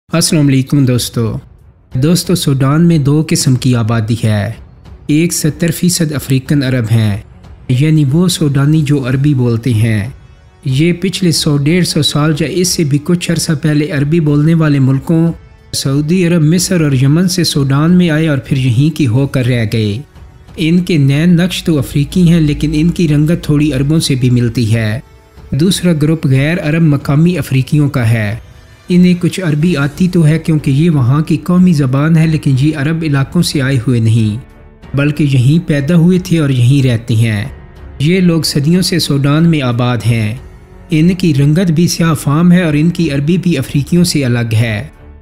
السلام علیکم دوستو سوڈان میں دو قسم کی آبادی ہے۔ ایک 70% افریقن عرب ہیں، یعنی وہ سوڈانی جو عربی بولتے ہیں۔ یہ پچھلے 100-150 سال یا اس سے بھی کچھ عرصہ پہلے عربی بولنے والے ملکوں سعودی عرب، مصر اور یمن سے سوڈان میں آئے اور پھر یہیں کی ہو کر رہ گئے۔ ان کے نین نقش تو افریقی ہیں، لیکن ان کی رنگت تھوڑی عربوں سے بھی ملتی ہے۔ دوسرا گروپ غیر عرب مقامی افریقیوں کا ہے۔ انہیں کچھ عربی آتی تو ہے کیونکہ یہ وہاں کی قومی زبان ہے، لیکن یہ عرب علاقوں سے آئے ہوئے نہیں، بلکہ یہیں پیدا ہوئے تھے اور یہیں رہتے ہیں۔ یہ لوگ صدیوں سے سوڈان میں آباد ہیں۔ ان کی رنگت بھی سیاہ فام ہے اور ان کی عربی بھی افریقیوں سے الگ ہے۔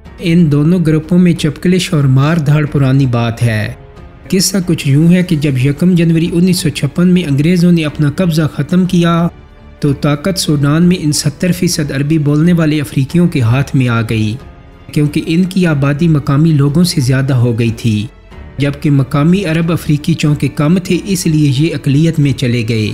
ان دونوں گروپوں میں چپکلش اور مار دھاڑ پرانی بات ہے۔ قصہ کچھ یوں ہے کہ جب 1 جنوری 1956 میں انگریزوں نے اپنا قبضہ ختم کیا تو طاقت سوڈان میں ان 70% عربی بولنے والے افریقیوں کے ہاتھ میں آ گئی، کیونکہ ان کی آبادی مقامی لوگوں سے زیادہ ہو گئی تھی، جبکہ مقامی عرب افریقی چونکہ کم تھے اس لیے یہ اقلیت میں چلے گئے۔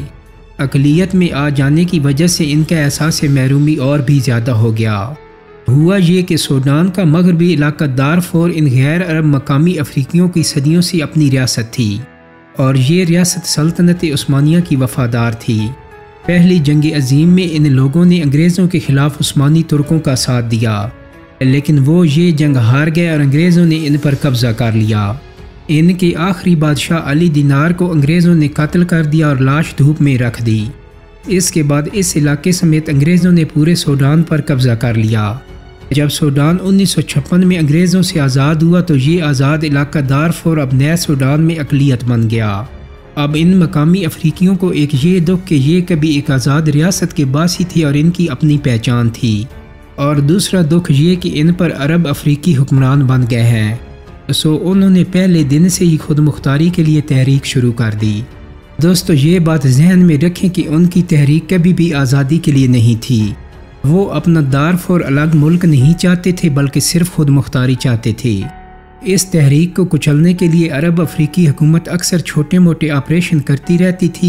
اقلیت میں آ جانے کی وجہ سے ان کا احساس محرومی اور بھی زیادہ ہو گیا۔ ہوا یہ کہ سوڈان کا مغربی علاقہ دارفور ان غیر عرب مقامی افریقیوں کی صدیوں سے اپنی ریاست تھی، اور یہ ریاست سلطنت عثمانیہ کی وفادار تھی۔ پہلی جنگ عظیم میں ان لوگوں نے انگریزوں کے خلاف عثمانی ترکوں کا ساتھ دیا، لیکن وہ یہ جنگ ہار گئے اور انگریزوں نے ان پر قبضہ کر لیا۔ ان کے آخری بادشاہ علی دینار کو انگریزوں نے قتل کر دیا اور لاش دھوپ میں رکھ دی۔ اس کے بعد اس علاقے سمیت انگریزوں نے پورے سوڈان پر قبضہ کر لیا۔ جب سوڈان 1956 میں انگریزوں سے آزاد ہوا تو یہ آزاد علاقہ دارفور اب نئے سوڈان میں اقلیت بن گیا۔ اب ان مقامی افریقیوں کو ایک یہ دکھ کہ یہ کبھی ایک آزاد ریاست کے باسی تھے اور ان کی اپنی پہچان تھی، اور دوسرا دکھ یہ کہ ان پر عرب افریقی حکمران بن گئے ہیں، سو انہوں نے پہلے دن سے ہی خود مختاری کے لیے تحریک شروع کر دی۔ دوستو یہ بات ذہن میں رکھیں کہ ان کی تحریک کبھی بھی آزادی کے لیے نہیں تھی۔ وہ اپنا دارفور الگ ملک نہیں چاہتے تھے بلکہ صرف خود مختاری چاہتے تھے۔ اس تحریک کو کچلنے کے لیے عرب افریقی حکومت اکثر چھوٹے موٹے آپریشن کرتی رہتی تھی،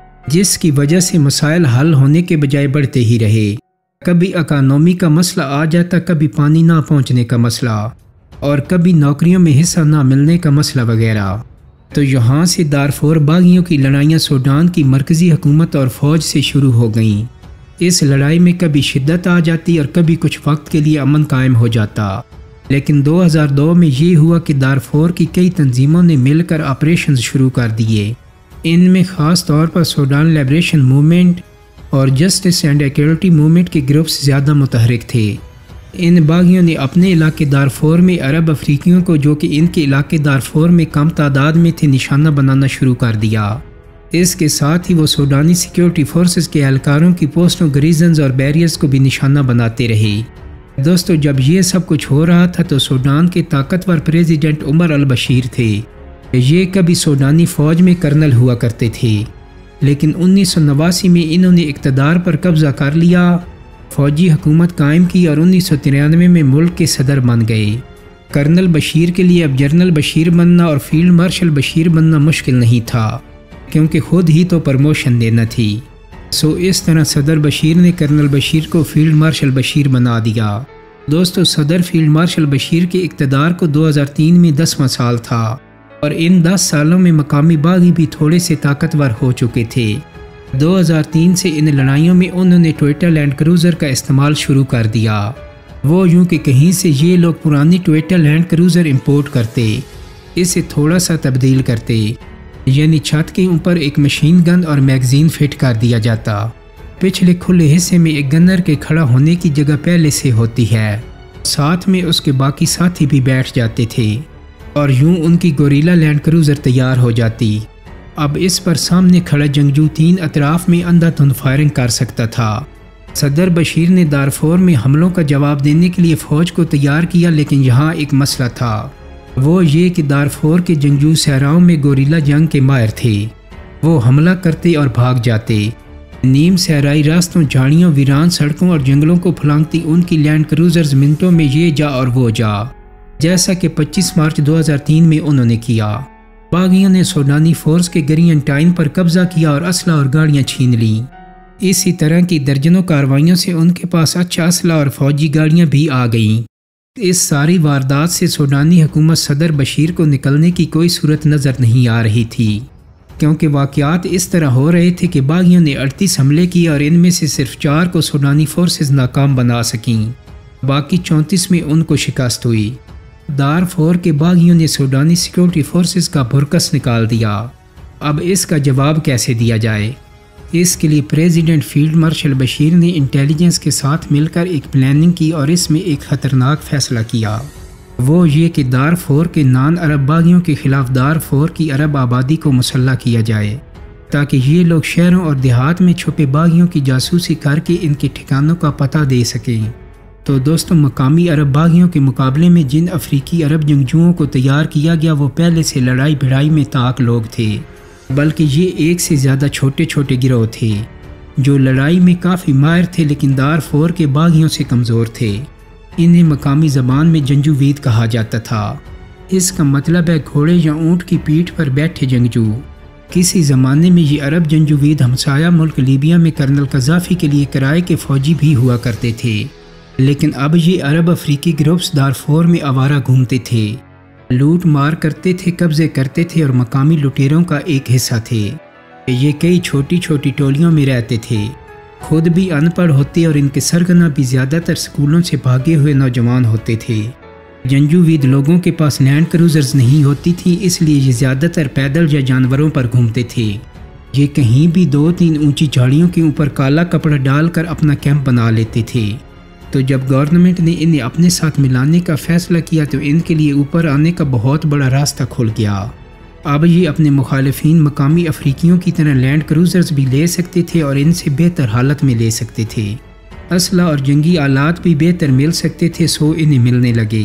جس کی وجہ سے مسائل حل ہونے کے بجائے بڑھتے ہی رہے۔ کبھی اکانومی کا مسئلہ آ جاتا، کبھی پانی نہ پہنچنے کا مسئلہ، اور کبھی نوکریوں میں حصہ نہ ملنے کا مسئلہ وغیرہ۔ تو یہاں سے دارفور باغیوں کی لڑائیاں سوڈان کی مرکزی حکومت اور فوج سے شروع ہو گئیں۔ اس لڑائی میں کبھی شدت آ جاتی اور کبھی کچھ وقت کے لیے امن قائم ہو جاتا، لیکن 2002 میں یہ ہوا کہ دارفور کی کئی تنظیموں نے مل کر آپریشنز شروع کر دیے۔ ان میں خاص طور پر سوڈان لبریشن موومنٹ اور جسٹس اینڈ ایکوالٹی موومنٹ کے گروپس زیادہ متحرک تھے۔ ان باغیوں نے اپنے علاقے دارفور میں عرب افریقیوں کو، جو کہ ان کے علاقے دارفور میں کم تعداد میں تھے، نشانہ بنانا شروع کر دیا۔ اس کے ساتھ ہی وہ سوڈانی سیکیورٹی فورسز کے اہلکاروں کی پوسٹوں، گریزنز اور بیریئرز کو بھی نشانہ بناتے رہے۔ دوستو جب یہ سب کچھ ہو رہا تھا تو سوڈان کے طاقتور پریزیڈنٹ عمر البشیر تھے۔ یہ کبھی سوڈانی فوج میں کرنل ہوا کرتے تھے، لیکن 1989 میں انہوں نے اقتدار پر قبضہ کر لیا، فوجی حکومت قائم کی اور 1993 میں ملک کے صدر بن گئے۔ کرنل بشیر کے لیے اب جنرل بشیر بننا اور فیلڈ مارشل بشیر بننا مشکل نہیں تھا، کیونکہ خود ہی تو پروموشن دینا تھی۔ سو اس طرح صدر بشیر نے کرنل بشیر کو فیلڈ مارشل بشیر بنا دیا۔ دوستو صدر فیلڈ مارشل بشیر کے اقتدار کو 2003 میں 10واں سال تھا، اور ان 10 سالوں میں مقامی باغی بھی تھوڑے سے طاقتور ہو چکے تھے۔ 2003 سے ان لڑائیوں میں انہوں نے ٹویوٹا لینڈ کروزر کا استعمال شروع کر دیا۔ وہ یوں کہ کہیں سے یہ لوگ پرانی ٹویوٹا لینڈ کروزر امپورٹ کرتے، اسے تھوڑا سا تبدیل کرتے، یعنی چھت کے اوپر ایک مشین گن اور میگزین فٹ کر دیا جاتا۔ پچھلے کھلے حصے میں ایک گنر کے کھڑا ہونے کی جگہ پہلے سے ہوتی ہے، ساتھ میں اس کے باقی ساتھی بھی بیٹھ جاتے تھے، اور یوں ان کی گوریلا لینڈ کروزر تیار ہو جاتی۔ اب اس پر سامنے کھڑا جنگجو 3 اطراف میں اندھا دھند فائرنگ کر سکتا تھا۔ صدر بشیر نے دارفور میں حملوں کا جواب دینے کے لیے فوج کو تیار کیا، لیکن یہاں ایک مسئلہ تھا، وہ یہ کہ دارفور کے جنگجو صحراؤں میں گوریلا جنگ کے ماہر تھے۔ وہ حملہ کرتے اور بھاگ جاتے۔ نیم صحرائی راستوں، جھاڑیوں، ویران سڑکوں اور جنگلوں کو پھلانگتی ان کی لینڈ کروزرز منٹوں میں یہ جا اور وہ جا، جیسا کہ 25 مارچ 2003 میں انہوں نے کیا۔ باغیوں نے سوڈانی فورس کے گرینٹائن پر قبضہ کیا اور اسلحہ اور گاڑیاں چھین لیں۔ اسی طرح کی درجنوں کارروائیوں سے ان کے پاس اچھا اسلحہ اور فوجی گاڑیاں بھی آ گئیں۔ اس ساری واردات سے سوڈانی حکومت صدر بشیر کو نکلنے کی کوئی صورت نظر نہیں آ رہی تھی، کیونکہ واقعات اس طرح ہو رہے تھے کہ باغیوں نے 38 حملے کیے اور ان میں سے صرف 4 کو سوڈانی فورسز ناکام بنا سکیں، باقی 34 میں ان کو شکست ہوئی۔ دارفور کے باغیوں نے سوڈانی سیکورٹی فورسز کا بھرکس نکال دیا۔ اب اس کا جواب کیسے دیا جائے؟ اس کے لیے پریزیڈنٹ فیلڈ مارشل بشیر نے انٹیلیجنس کے ساتھ مل کر ایک پلاننگ کی اور اس میں ایک خطرناک فیصلہ کیا، وہ یہ کہ دارفور کے نان عرب باغیوں کے خلاف دارفور کی عرب آبادی کو مسلح کیا جائے، تاکہ یہ لوگ شہروں اور دیہات میں چھپے باغیوں کی جاسوسی کر کے ان کے ٹھکانوں کا پتہ دے سکیں۔ تو دوستوں، مقامی عرب باغیوں کے مقابلے میں جن افریقی عرب جنگجوؤں کو تیار کیا گیا وہ پہلے سے لڑائی بھڑائی میں طاق لوگ تھے، بلکہ یہ ایک سے زیادہ چھوٹے چھوٹے گروہ تھے جو لڑائی میں کافی ماہر تھے لیکن دارفور کے باغیوں سے کمزور تھے۔ انہیں مقامی زبان میں جنجوید کہا جاتا تھا۔ اس کا مطلب ہے گھوڑے یا اونٹ کی پیٹھ پر بیٹھے جنگجو۔ کسی زمانے میں یہ عرب جنجوید ہمسایہ ملک لیبیا میں کرنل قذافی کے لیے کرائے کے فوجی بھی ہوا کرتے تھے، لیکن اب یہ عرب افریقی گروپس دارفور میں آوارہ گھومتے تھے، لوٹ مار کرتے تھے، قبضے کرتے تھے اور مقامی لٹیروں کا ایک حصہ تھے۔ یہ کئی چھوٹی چھوٹی ٹولیوں میں رہتے تھے، خود بھی ان پڑھ ہوتے اور ان کے سرگنا بھی زیادہ تر سکولوں سے بھاگے ہوئے نوجوان ہوتے تھے۔ جنجوید لوگوں کے پاس لینڈ کروزرز نہیں ہوتی تھی، اس لیے یہ زیادہ تر پیدل یا جانوروں پر گھومتے تھے۔ یہ کہیں بھی 2-3 اونچی جھاڑیوں کے اوپر کالا کپڑا ڈال کر اپنا کیمپ بنا لیتے تھے۔ تو جب گورنمنٹ نے انہیں اپنے ساتھ ملانے کا فیصلہ کیا تو ان کے لیے اوپر آنے کا بہت بڑا راستہ کھل گیا۔ اب یہ اپنے مخالفین مقامی افریقیوں کی طرح لینڈ کروزرز بھی لے سکتے تھے اور ان سے بہتر حالت میں لے سکتے تھے، اسلحہ اور جنگی آلات بھی بہتر مل سکتے تھے، سو انہیں ملنے لگے۔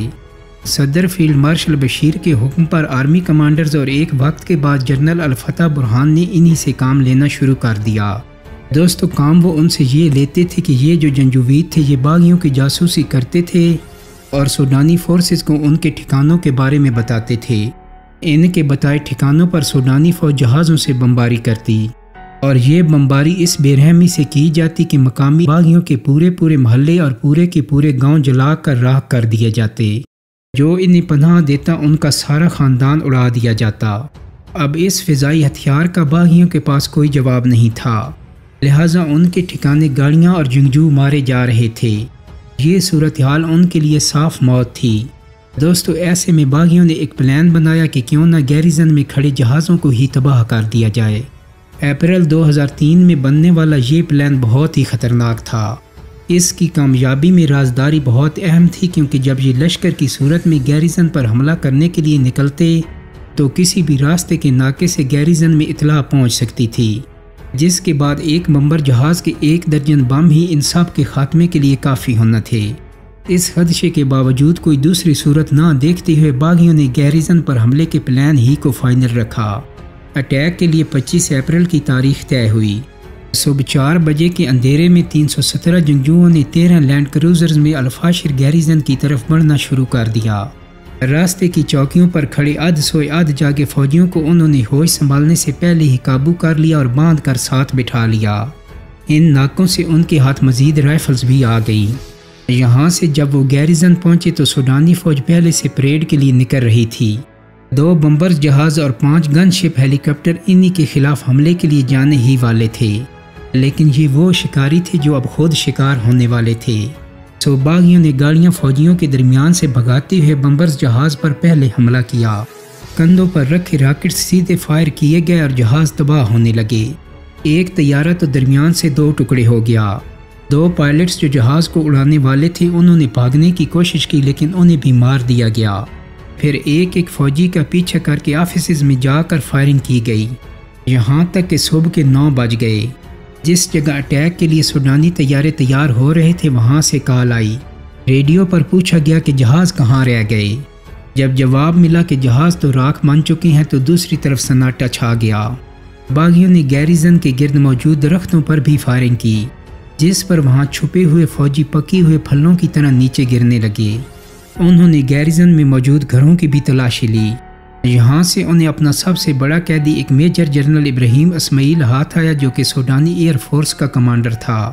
صدر فیلڈ مارشل بشیر کے حکم پر آرمی کمانڈرز اور ایک وقت کے بعد جنرل الفتح برہان نے انہی سے کام لینا شروع کر دیا۔ دوستو، کام وہ ان سے یہ لیتے تھے کہ یہ جو جنجوید تھے یہ باغیوں کی جاسوسی کرتے تھے اور سوڈانی فورسز کو ان کے ٹھکانوں کے بارے میں بتاتے تھے۔ ان کے بتائے ٹھکانوں پر سوڈانی فوج جہازوں سے بمباری کرتی اور یہ بمباری اس بے رحمی سے کی جاتی کہ مقامی باغیوں کے پورے محلے اور پورے کے پورے گاؤں جلا کر راکھ کر دیے جاتے، جو انہیں پناہ دیتا ان کا سارا خاندان اڑا دیا جاتا۔ اب اس فضائی ہتھیار کا باغیوں کے پاس کوئی جواب نہیں تھا، لہٰذا ان کے ٹھکانے گاڑیاں اور جنگجو مارے جا رہے تھے۔ یہ صورتحال ان کے لیے صاف موت تھی۔ دوستو، ایسے میں باغیوں نے ایک پلان بنایا کہ کیوں نہ گیریزن میں کھڑے جہازوں کو ہی تباہ کر دیا جائے۔ اپریل 2003 میں بننے والا یہ پلان بہت ہی خطرناک تھا۔ اس کی کامیابی میں رازداری بہت اہم تھی، کیونکہ جب یہ لشکر کی صورت میں گیریزن پر حملہ کرنے کے لیے نکلتے تو کسی بھی راستے کے ناکے سے گیریزن میں اطلاع پہنچ سکتی تھی، جس کے بعد ایک بمبر جہاز کے 1 درجن بم ہی ان سب کے خاتمے کے لیے کافی ہونا تھے۔ اس خدشے کے باوجود کوئی دوسری صورت نہ دیکھتے ہوئے باغیوں نے گیریزن پر حملے کے پلان ہی کو فائنل رکھا۔ اٹیک کے لیے 25 اپریل کی تاریخ طے ہوئی۔ صبح 4 بجے کے اندھیرے میں 317 جنگجوؤں نے 13 لینڈ کروزرز میں الفاشر گیریزن کی طرف بڑھنا شروع کر دیا۔ راستے کی چوکیوں پر کھڑے آدھ سوئے آدھ جاگے فوجیوں کو انہوں نے ہوش سنبھالنے سے پہلے ہی قابو کر لیا اور باندھ کر ساتھ بٹھا لیا۔ ان ناکوں سے ان کے ہاتھ مزید رائفلز بھی آ گئی۔ یہاں سے جب وہ گیریزن پہنچے تو سوڈانی فوج پہلے سے پریڈ کے لیے نکل رہی تھی۔ 2 بمبرز جہاز اور 5 گن شپ ہیلی کاپٹر انہی کے خلاف حملے کے لیے جانے ہی والے تھے، لیکن یہ وہ شکاری تھے جو اب خود شکار ہونے والے تھے۔ سو باغیوں نے گاڑیاں فوجیوں کے درمیان سے بھگاتے ہوئے بمبرز جہاز پر پہلے حملہ کیا۔ کندھوں پر رکھے راکٹ سیدھے فائر کیے گئے اور جہاز تباہ ہونے لگے۔ ایک طیارہ تو درمیان سے 2 ٹکڑے ہو گیا۔ 2 پائلٹس جو جہاز کو اڑانے والے تھے انہوں نے بھاگنے کی کوشش کی لیکن انہیں بھی مار دیا گیا۔ پھر ایک فوجی کا پیچھا کر کے آفیسز میں جا کر فائرنگ کی گئی، یہاں تک کہ صبح کے 9 بج گئے۔ جس جگہ اٹیک کے لیے سوڈانی طیارے تیار ہو رہے تھے وہاں سے کال آئی۔ ریڈیو پر پوچھا گیا کہ جہاز کہاں رہ گئے۔ جب جواب ملا کہ جہاز تو راکھ بن چکے ہیں تو دوسری طرف سناٹا چھا گیا۔ باغیوں نے گیریزن کے گرد موجود درختوں پر بھی فائرنگ کی، جس پر وہاں چھپے ہوئے فوجی پکی ہوئے پھلوں کی طرح نیچے گرنے لگے۔ انہوں نے گیریزن میں موجود گھروں کی بھی تلاشی لی۔ یہاں سے انہیں اپنا سب سے بڑا قیدی ایک میجر جنرل ابراہیم اسماعیل ہاتھ آیا، جو کہ سوڈانی ایئر فورس کا کمانڈر تھا۔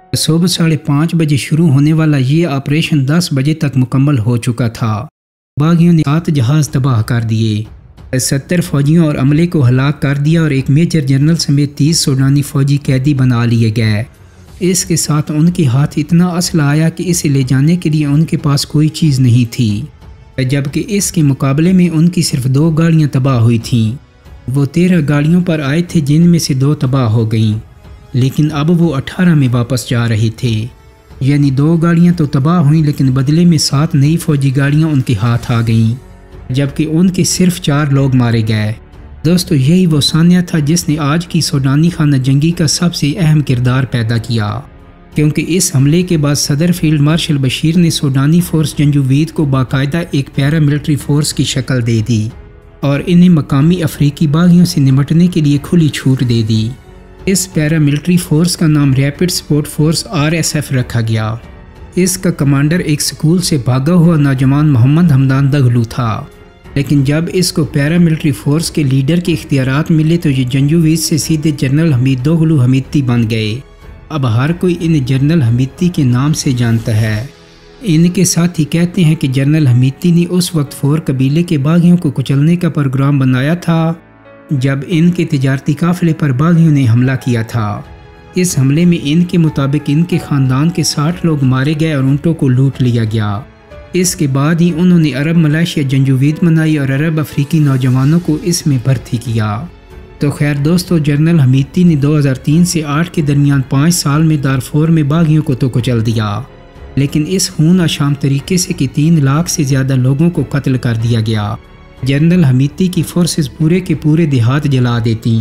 صبح 5:30 بجے شروع ہونے والا یہ آپریشن 10 بجے تک مکمل ہو چکا تھا۔ باغیوں نے 7 جہاز تباہ کر دیے، 70 فوجیوں اور عملے کو ہلاک کر دیا اور ایک میجر جنرل سمیت 30 سوڈانی فوجی قیدی بنا لیے گئے۔ اس کے ساتھ ان کے ہاتھ اتنا اسلحہ آیا کہ اسے لے جانے کے لیے ان کے پاس کوئی چیز نہیں تھی، جبکہ اس کے مقابلے میں ان کی صرف 2 گاڑیاں تباہ ہوئی تھیں۔ وہ 13 گاڑیوں پر آئے تھے جن میں سے 2 تباہ ہو گئیں، لیکن اب وہ 18 میں واپس جا رہے تھے۔ یعنی 2 گاڑیاں تو تباہ ہوئیں لیکن بدلے میں 7 نئی فوجی گاڑیاں ان کے ہاتھ آ گئیں، جبکہ ان کے صرف 4 لوگ مارے گئے۔ دوستو، یہی وہ ثانیہ تھا جس نے آج کی سوڈانی خانہ جنگی کا سب سے اہم کردار پیدا کیا، کیونکہ اس حملے کے بعد صدر فیلڈ مارشل بشیر نے سوڈانی فورس جنجوید کو باقاعدہ ایک پیراملٹری فورس کی شکل دے دی اور انہیں مقامی افریقی باغیوں سے نمٹنے کے لیے کھلی چھوٹ دے دی۔ اس پیراملٹری فورس کا نام ریپڈ سپورٹ فورس RSF رکھا گیا۔ اس کا کمانڈر ایک سکول سے بھاگا ہوا نوجوان محمد حمدان دغلو تھا، لیکن جب اس کو پیراملٹری فورس کے لیڈر کے اختیارات ملے تو یہ جنجوید سے سیدھے جنرل حمید دوغلو حمیدی بن گئے۔ اب ہر کوئی انہیں جنرل حمیدی کے نام سے جانتا ہے۔ ان کے ساتھ ہی کہتے ہیں کہ جنرل حمیدی نے اس وقت 4 قبیلے کے باغیوں کو کچلنے کا پروگرام بنایا تھا جب ان کے تجارتی قافلے پر باغیوں نے حملہ کیا تھا۔ اس حملے میں ان کے مطابق ان کے خاندان کے 60 لوگ مارے گئے اور اونٹوں کو لوٹ لیا گیا۔ اس کے بعد ہی انہوں نے عرب ملائیشیا جنجوید بنائی اور عرب افریقی نوجوانوں کو اس میں بھرتی کیا۔ تو خیر دوستو، جنرل حمیدی نے 2003 سے 8 کے درمیان 5 سال میں دارفور میں باغیوں کو تو کچل دیا، لیکن اس خون آشام طریقے سے کہ 3 لاکھ سے زیادہ لوگوں کو قتل کر دیا گیا۔ جنرل حمیدی کی فورسز پورے کے پورے دیہات جلا دیتی،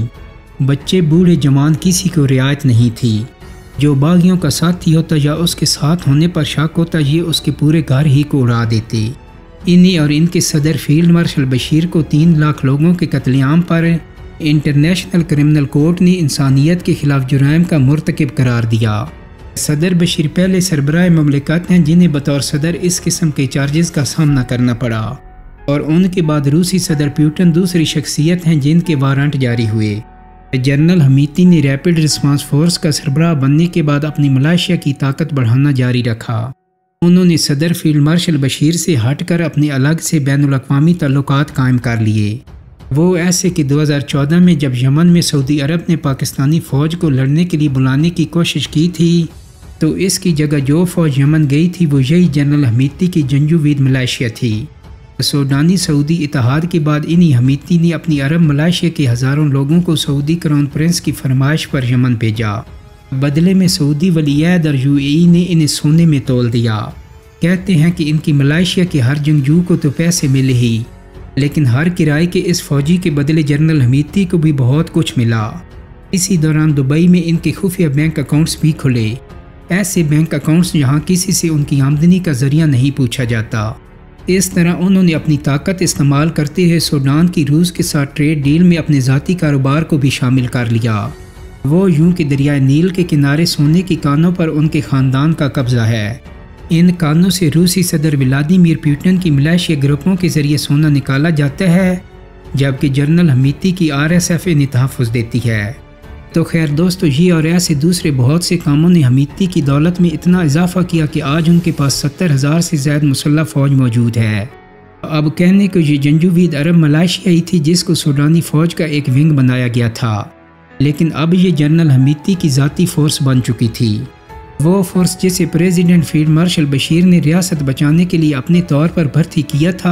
بچے بوڑھے جوان کسی کو رعایت نہیں تھی۔ جو باغیوں کا ساتھی ہوتا یا اس کے ساتھ ہونے پر شک ہوتا یہ اس کے پورے گھر ہی کو اڑا دیتے۔ انہیں اور ان کے صدر فیلڈ مارشل بشیر کو 3 لاکھ لوگوں کے قتل عام پر انٹرنیشنل کرمنل کورٹ نے انسانیت کے خلاف جرائم کا مرتکب قرار دیا۔ صدر بشیر پہلے سربراہ مملکت ہیں جنہیں بطور صدر اس قسم کے چارجز کا سامنا کرنا پڑا، اور ان کے بعد روسی صدر پیوٹن دوسری شخصیت ہیں جن کے وارنٹ جاری ہوئے۔ جنرل حمیدی نے ریپڈ رسپانس فورس کا سربراہ بننے کے بعد اپنی ملائیشیا کی طاقت بڑھانا جاری رکھا۔ انہوں نے صدر فیلڈ مارشل بشیر سے ہٹ کر اپنے الگ سے بین الاقوامی تعلقات قائم کر لیے۔ وہ ایسے کہ 2014 میں جب یمن میں سعودی عرب نے پاکستانی فوج کو لڑنے کے لیے بلانے کی کوشش کی تھی تو اس کی جگہ جو فوج یمن گئی تھی وہ یہی جنرل حمیدی کی جنجوید ملائیشیا تھی۔ سوڈانی سعودی اتحاد کے بعد انہی حمیدی نے اپنی عرب ملائیشیا کے ہزاروں لوگوں کو سعودی کراؤن پرنس کی فرمائش پر یمن بھیجا۔ بدلے میں سعودی ولی عہد اور UAE نے انہیں سونے میں تول دیا۔ کہتے ہیں کہ ان کی ملائیشیا کے ہر جنگجو کو تو پیسے ملے ہی، لیکن ہر کرائے کے اس فوجی کے بدلے جنرل حمیدی کو بھی بہت کچھ ملا۔ اسی دوران دبئی میں ان کے خفیہ بینک اکاؤنٹس بھی کھلے، ایسے بینک اکاؤنٹس جہاں کسی سے ان کی آمدنی کا ذریعہ نہیں پوچھا جاتا۔ اس طرح انہوں نے اپنی طاقت استعمال کرتے ہوئے سوڈان کی روس کے ساتھ ٹریڈ ڈیل میں اپنے ذاتی کاروبار کو بھی شامل کر لیا۔ وہ یوں کہ دریائے نیل کے کنارے سونے کی کانوں پر ان کے خاندان کا قبضہ ہے۔ ان کانوں سے روسی صدر ولادیمیر پیوٹن کی ملائیشیا گروپوں کے ذریعے سونا نکالا جاتا ہے، جبکہ جنرل حمیدی کی RSF انہیں تحفظ دیتی ہے۔ تو خیر دوستو، یہ اور ایسے دوسرے بہت سے کاموں نے حمیدی کی دولت میں اتنا اضافہ کیا کہ آج ان کے پاس 70,000 سے زائد مسلح فوج موجود ہے۔ اب کہنے کو یہ جنجوید عرب ملائیشیا ہی تھی جس کو سوڈانی فوج کا ایک ونگ بنایا گیا تھا، لیکن اب یہ جنرل حمیدی کی ذاتی فورس بن چکی تھی۔ وہ فورس جسے پریزیڈنٹ فیلڈ مارشل بشیر نے ریاست بچانے کے لیے اپنے طور پر بھرتی کیا تھا،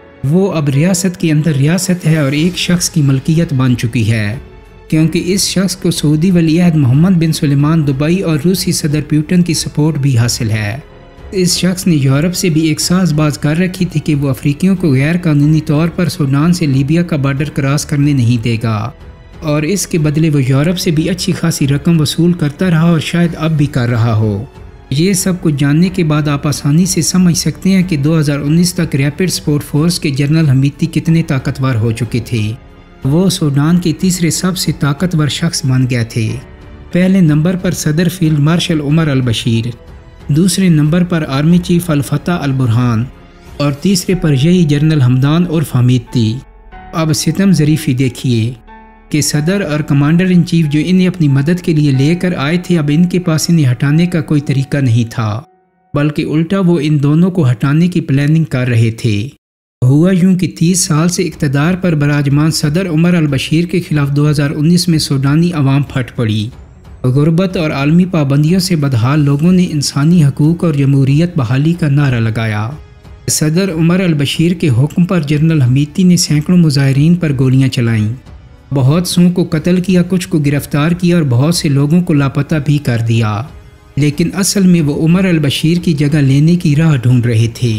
وہ اب ریاست کے اندر ریاست ہے اور ایک شخص کی ملکیت بن چکی ہے، کیونکہ اس شخص کو سعودی ولی عہد محمد بن سلیمان دبئی اور روسی صدر پیوٹن کی سپورٹ بھی حاصل ہے۔ اس شخص نے یورپ سے بھی ایک ساز باز کر رکھی تھی کہ وہ افریقیوں کو غیر قانونی طور پر سوڈان سے لیبیا کا بارڈر کراس کرنے نہیں دے گا، اور اس کے بدلے وہ یورپ سے بھی اچھی خاصی رقم وصول کرتا رہا اور شاید اب بھی کر رہا ہو۔ یہ سب کچھ جاننے کے بعد آپ آسانی سے سمجھ سکتے ہیں کہ 2019 تک ریپڈ سپورٹ فورس کے جنرل حمیدی کتنے طاقتور ہو چکے تھے۔ وہ سوڈان کے تیسرے سب سے طاقتور شخص بن گئے تھے۔ پہلے نمبر پر صدر فیلڈ مارشل عمر البشیر، دوسرے نمبر پر آرمی چیف الفتح البرہان، اور تیسرے پر یہی جنرل حمدان عرف حمیدی۔ اب ستم ظریفی دیکھیے، کہ صدر اور کمانڈر ان چیف جو انہیں اپنی مدد کے لیے لے کر آئے تھے اب ان کے پاس انہیں ہٹانے کا کوئی طریقہ نہیں تھا، بلکہ الٹا وہ ان دونوں کو ہٹانے کی پلاننگ کر رہے تھے۔ ہوا یوں کہ 30 سال سے اقتدار پر براجمان صدر عمر البشیر کے خلاف 2019 میں سوڈانی عوام پھٹ پڑی۔ غربت اور عالمی پابندیوں سے بدحال لوگوں نے انسانی حقوق اور جمہوریت بحالی کا نعرہ لگایا۔ صدر عمر البشیر کے حکم پر جنرل حمیتی نے سینکڑوں مظاہرین پر گولیاں چلائیں، بہت سوں کو قتل کیا، کچھ کو گرفتار کیا اور بہت سے لوگوں کو لاپتہ بھی کر دیا، لیکن اصل میں وہ عمر البشیر کی جگہ لینے کی راہ ڈھونڈ رہے تھے۔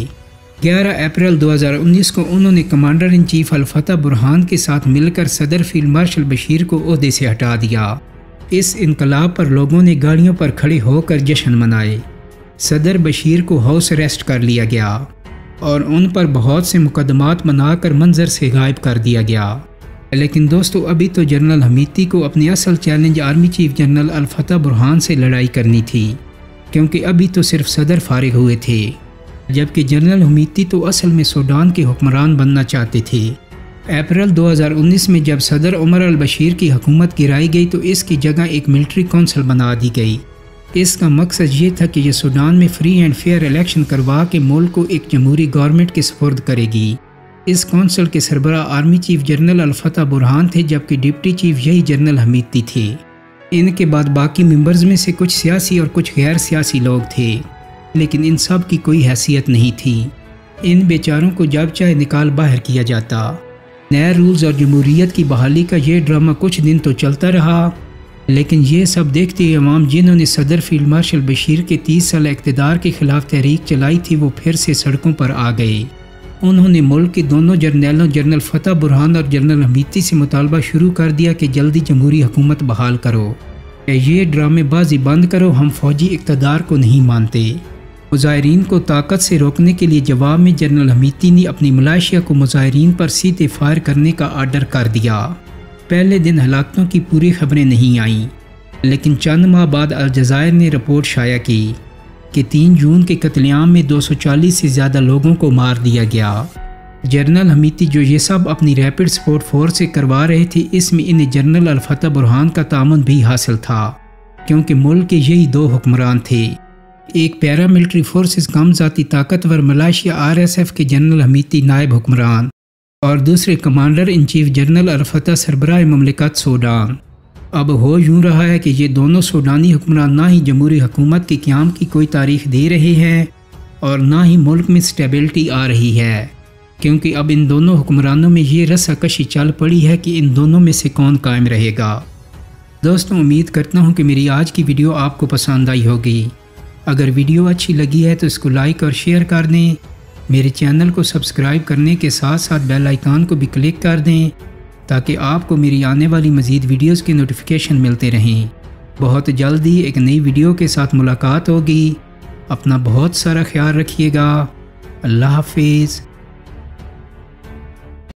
11 اپریل 2019 کو انہوں نے کمانڈر ان چیف الفتح برہان کے ساتھ مل کر صدر فیلڈ مارشل بشیر کو عہدے سے ہٹا دیا۔ اس انقلاب پر لوگوں نے گاڑیوں پر کھڑے ہو کر جشن منائے۔ صدر بشیر کو ہاؤس اریسٹ کر لیا گیا اور ان پر بہت سے مقدمات بنا کر منظر سے غائب کر دیا گیا۔ لیکن دوستو ابھی تو جنرل حمیتی کو اپنی اصل چیلنج آرمی چیف جنرل الفتح برہان سے لڑائی کرنی تھی، کیونکہ ابھی تو صرف صدر فارغ ہوئے تھے، جبکہ جنرل حمیتی تو اصل میں سوڈان کے حکمران بننا چاہتے تھے۔ اپریل 2019 میں جب صدر عمر البشیر کی حکومت گرائی گئی تو اس کی جگہ ایک ملٹری کونسل بنا دی گئی۔ اس کا مقصد یہ تھا کہ یہ سوڈان میں فری اینڈ فیئر الیکشن کروا کے ملک کو ایک جمہوری گورنمنٹ کے سپرد کرے گی۔ اس کونسل کے سربراہ آرمی چیف جنرل الفتح برہان تھے، جبکہ ڈپٹی چیف یہی جنرل حمیتی تھے۔ ان کے بعد باقی ممبرز میں سے کچھ سیاسی اور کچھ غیر سیاسی لوگ تھے، لیکن ان سب کی کوئی حیثیت نہیں تھی۔ ان بیچاروں کو جب چاہے نکال باہر کیا جاتا۔ نئے رولز اور جمہوریت کی بحالی کا یہ ڈرامہ کچھ دن تو چلتا رہا، لیکن یہ سب دیکھتے ہوئے عوام جنہوں نے صدر فیلڈ مارشل بشیر کے 30 سال اقتدار کے خلاف تحریک چلائی تھی وہ پھر سے سڑکوں پر آ گئے۔ انہوں نے ملک کے دونوں جرنیلوں جنرل فتح برہان اور جنرل حمیتی سے مطالبہ شروع کر دیا کہ جلدی جمہوری حکومت بحال کرو، یہ ڈرامے بازی بند کرو، ہم فوجی اقتدار کو نہیں مانتے۔ مظاہرین کو طاقت سے روکنے کے لیے جواب میں جنرل حمیتی نے اپنی ملائشیا کو مظاہرین پر سیدھے فائر کرنے کا آرڈر کر دیا۔ پہلے دن ہلاکتوں کی پوری خبریں نہیں آئیں، لیکن چند ماہ بعد الجزائر نے رپورٹ شائع کی کہ 3 جون کے قتل عام میں 240 سے زیادہ لوگوں کو مار دیا گیا۔ جنرل حمیتی جو یہ سب اپنی ریپڈ سپورٹ فورس سے کروا رہے تھے، اس میں انہیں جنرل الفتح برہان کا تعاون بھی حاصل تھا، کیونکہ ملک کے یہی 2 حکمران تھے، ایک پیرا ملٹری فورسز کم ذاتی طاقتور ملائشیا RSF کے جنرل حمیتی نائب حکمران اور دوسرے کمانڈر ان چیف جنرل الفتح سربراہ مملکت سوڈان۔ اب ہو یوں رہا ہے کہ یہ دونوں سوڈانی حکمران نہ ہی جمہوری حکومت کے قیام کی کوئی تاریخ دے رہے ہیں اور نہ ہی ملک میں سٹیبلٹی آ رہی ہے، کیونکہ اب ان دونوں حکمرانوں میں یہ رسا کشی چل پڑی ہے کہ ان دونوں میں سے کون قائم رہے گا۔ دوستوں امید کرتا ہوں کہ میری آج کی ویڈیو آپ کو پسند آئی ہوگی۔ اگر ویڈیو اچھی لگی ہے تو اس کو لائک اور شیئر کر دیں، میرے چینل کو سبسکرائب کرنے کے ساتھ ساتھ بیل آئیکن کو بھی کلک کر دیں تاکہ آپ کو میری آنے والی مزید ویڈیوز کے نوٹیفیکیشن ملتے رہیں۔ بہت جلدی ایک نئی ویڈیو کے ساتھ ملاقات ہوگی۔ اپنا بہت سارا خیال رکھیے گا۔ اللہ حافظ۔